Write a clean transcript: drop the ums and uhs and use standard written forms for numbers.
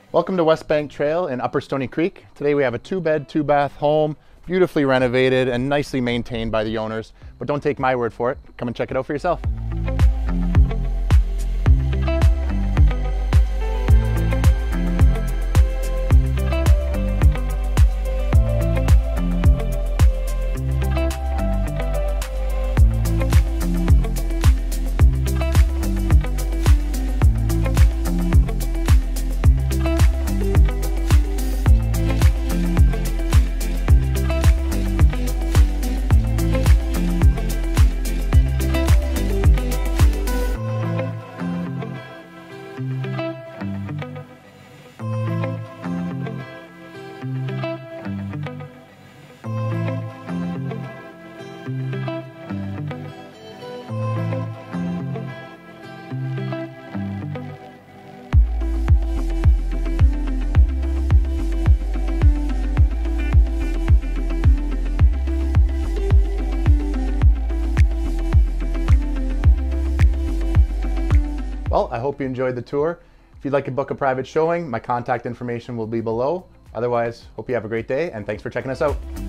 Welcome to Westbank Trail in Upper Stoney Creek. Today we have a 2-bed, 2-bath home, beautifully renovated and nicely maintained by the owners. But don't take my word for it. Come and check it out for yourself. Well, I hope you enjoyed the tour. If you'd like to book a private showing, my contact information will be below. Otherwise, hope you have a great day and thanks for checking us out.